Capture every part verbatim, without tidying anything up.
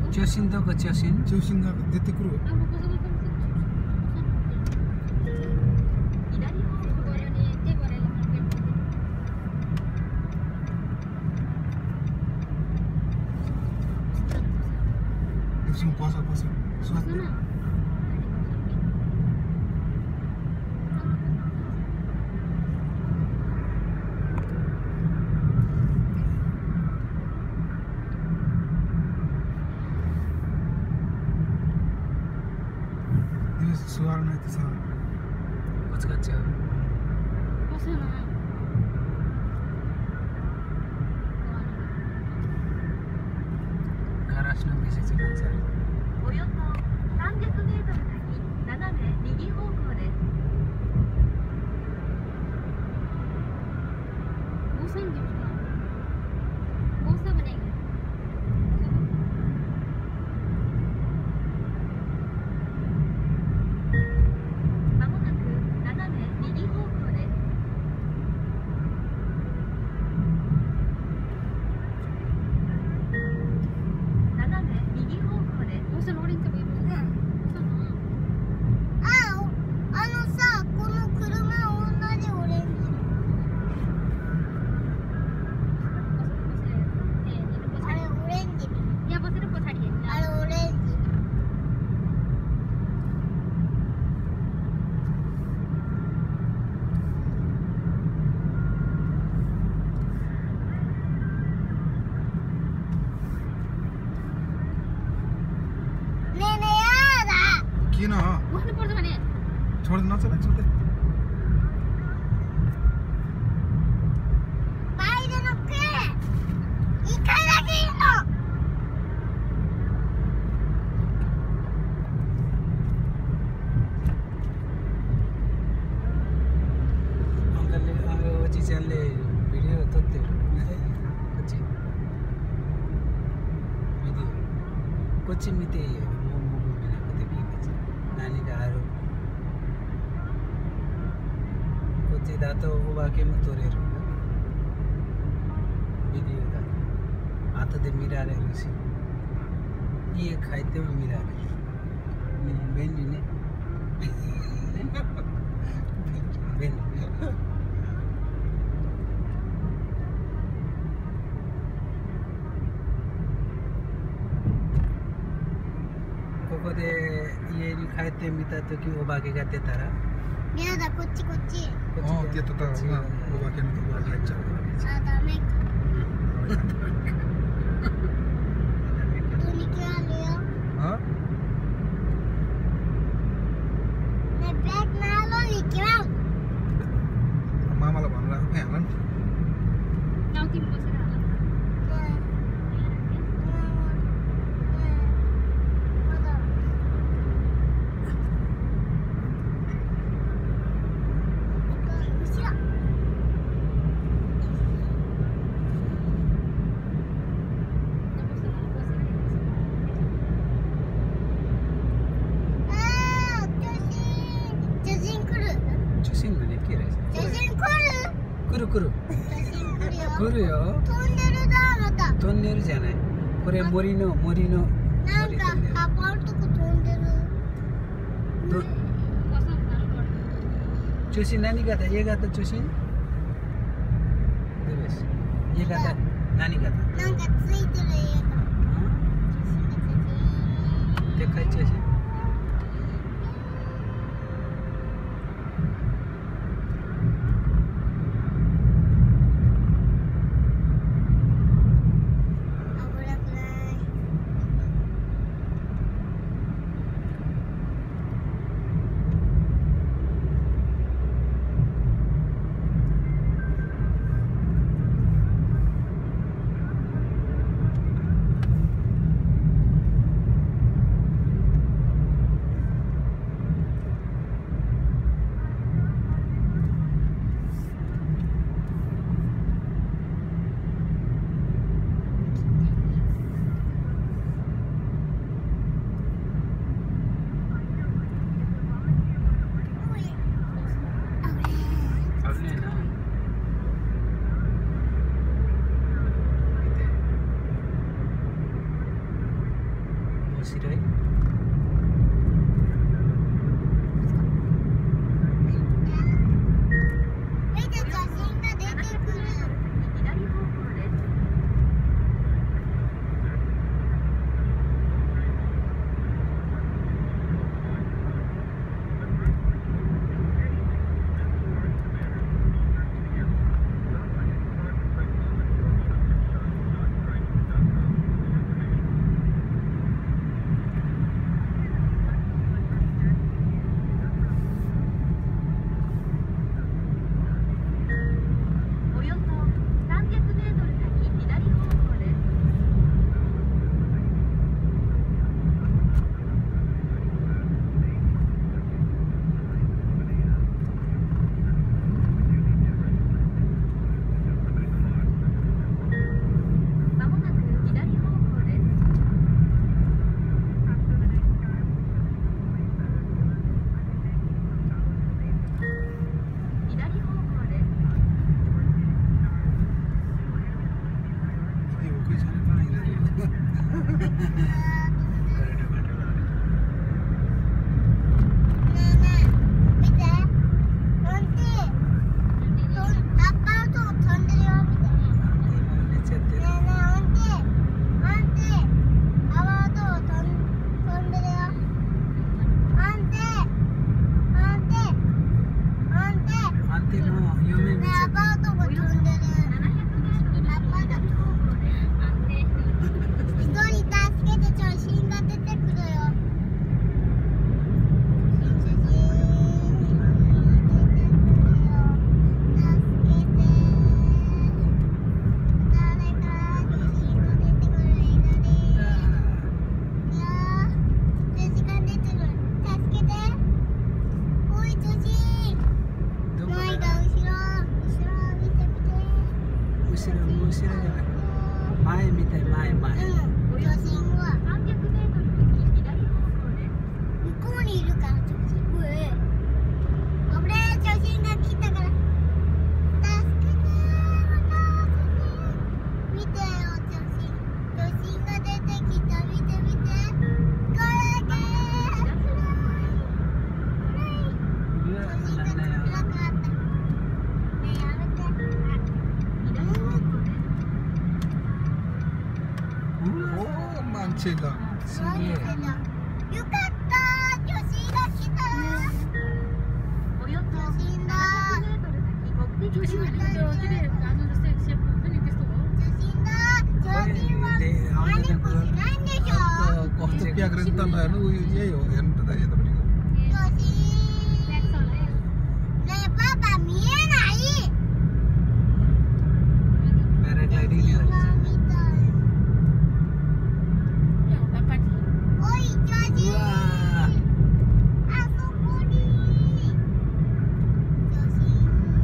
中心どこ中心？ 中心が出てくる。Langsung puasa-puasa. Suatu. Ini suara nanti sama. What's got you? Garageの店じゃないですか。 およそさんびゃくメートル先、斜め右方向です。まもなく斜め右方向です。斜め右方向です。 किन छोड्दैन नचला छोड्दै おじちゃんでビデオ撮ってる。こっち。ビデオ。こっち見ていいよ。もうもう見なくていいです。何がある。こっちだとお化けも撮れる。ビデオだ。後で見られるし。家帰っても見られる。うん、便利ね。便利ね。ここで家に帰ってみたときお化けが出たらやだ、こっちこっち。 こっちああ、出てたらな、お化けのところに入っちゃう。 あ、ダメか。ドニキあるよ。 あね、ベックなのにキワン。 Mama lah bangla, eh lan. 来る来る来るよ。 トンネルだ、また。 トンネルじゃない。これ森の森の。 なんか葉っぱのとこ飛んでる。 ど中心何型？A型中心？A型何型？ なんかついてる家が。 でかい中心。 白い。 見て、写真が出てくる。 左方向です。およそさんびゃくメートル先左方向です。まもなく左方向です。左方向です。 ये वो कोई जाने का नहीं है ねえねえ、見て。ほんととんアパート飛んでるよ、見て。 寝ちゃってる。 ねえねえ、ほんとほんとアパート飛ん飛んでるよ。ほんとほんとほんと安定の夢見ねえ、 ちゃってアパートも飛んでる。アパート一人助けて、写真が出てくるよ。写真出てくるよ。助けて。誰か写真が出てくる。左。いやー、写真が出てくる。助けて。おい、写真。 どこ前がだ。 後ろ。後ろ見てみて。 後ろ後ろじゃない。前見て前前。 うん、写真はさんびゃくメートル先左方向です。 向こうにいるから、写真。うえ。俺、写真が来たから。助けて。また写真。見てよ、写真。写真が出てきた。見て見て。これで。 うわ、 写真がなんだよ。 暗くなった。ねえ、やめて。 左方向です。 うわ、 ओ मानचेला すげえ。 よかった。写真が来た。 およそ写真だ。 ななひゃくメートル先目的地まで。 写真だ。写真は何もしないんでしょ。 kau tu pihak rentan lah lu ya yo yang tadi ya tadi 写真。ねえ、パパ見えない。 パラグライディングやる。 写真が見たい。おい、写真。 うわあそこに。写真。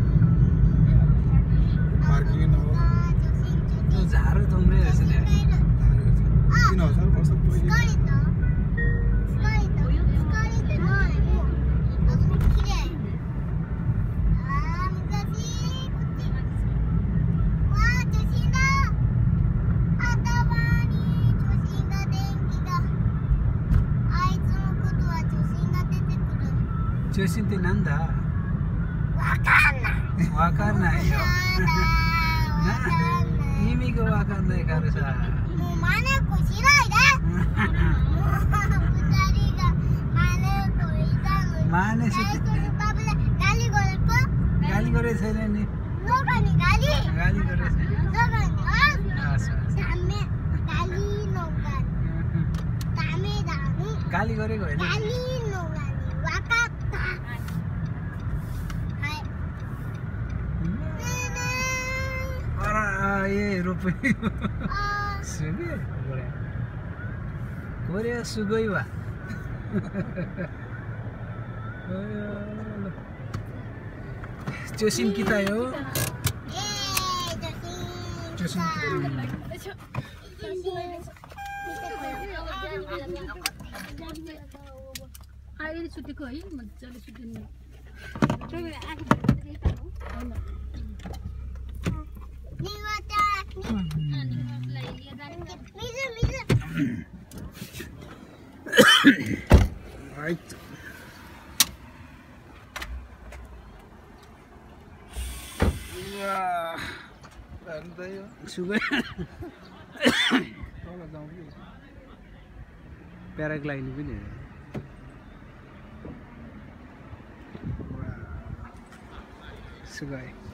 parking na あ、写真、写真。 झारू तुमरे ऐसे 写真が ने いる。 ini asal pasal 疲 tu れた。疲れた。疲れてない。もう。あそこ綺麗。あー、難しい。こっち。わー、写真だ。頭に写真が、電気が。あいつのことは写真が出てくる。 中心ってなんだ。 わかんない。 わかんないよ。 わかんない。わかんない。 意味がわかんないからさ。 もう真似っこしないで。もう二人が真似っこいたのに。 真似して最初にバブでガリゴレポ。 गाली करे छैन नि। 中にガリ。 गाली करे छैन। 中にあ。 あ、そうそう。 ダメ。ガリのがダメだね。 गाली गरेको होइन। ガリのがにわかった。はい。ねえねあら、ええ、ロプ。 え。あー。 すげえ、これ。これはすごいわ。中心来たよ。 えー、写真。 Jauh sini. あれでちょっとこい、まじゃあちょっとね。ちょっとあきでいいかの？あの。 にわたに。水水。 Right. सुगै प्याराग्लाइडिङ पनि सुगाई